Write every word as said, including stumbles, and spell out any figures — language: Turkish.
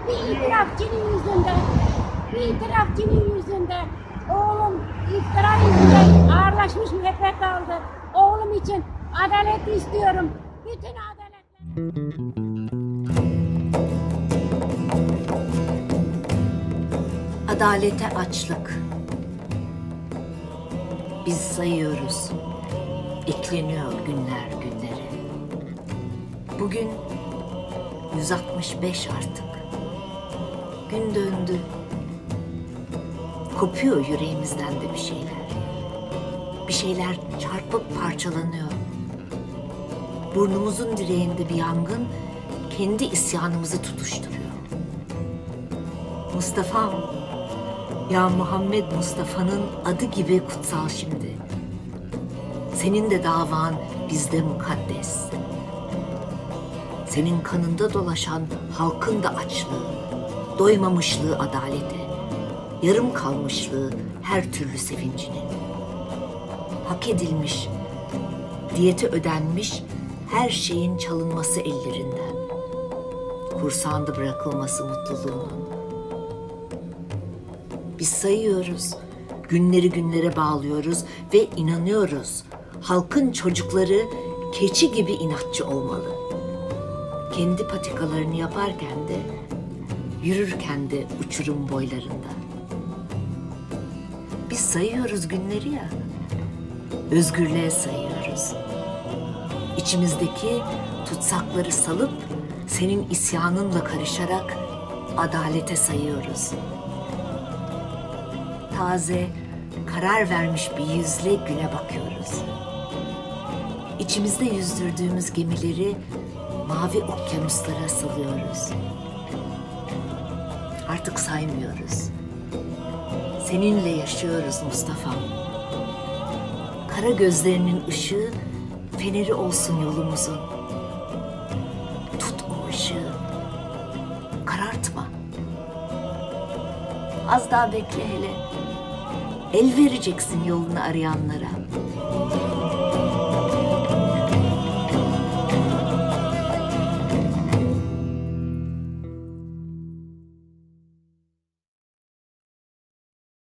Bir itirafçının yüzünden, bir itirafçının yüzünden oğlum iftira yüzünden ağırlaşmış müebbet aldı. Oğlum için adalet istiyorum. Bütün adaletler. Adalete açlık. Biz sayıyoruz. Ekleniyor günler günlere. Bugün yüz altmış beş artık. Gün döndü. Kopuyor yüreğimizden de bir şeyler. Bir şeyler çarpıp parçalanıyor. Burnumuzun direğinde bir yangın kendi isyanımızı tutuşturuyor. Mustafa'm, ya Muhammed Mustafa'nın adı gibi kutsal şimdi. Senin de davan bizde mukaddes. Senin kanında dolaşan halkın da açlığı, doymamışlığı adalete, yarım kalmışlığı her türlü sevincine. Hak edilmiş, diyeti ödenmiş her şeyin çalınması ellerinden. Kursağında bırakılması mutluluğunun. Biz sayıyoruz, günleri günlere bağlıyoruz ve inanıyoruz. Halkın çocukları keçi gibi inatçı olmalı. Kendi patikalarını yaparken de, yürürken de uçurum boylarında. Biz sayıyoruz günleri ya, özgürlüğe sayıyoruz. İçimizdeki tutsakları salıp, senin isyanınla karışarak adalete sayıyoruz. Taze, karar vermiş bir yüzle güne bakıyoruz. İçimizde yüzdürdüğümüz gemileri mavi okyanuslara salıyoruz. Artık saymıyoruz. Seninle yaşıyoruz Mustafa'm. Kara gözlerinin ışığı feneri olsun yolumuzun. Tut o ışığı. Karartma. Az daha bekle hele. El vereceksin yolunu arayanlara.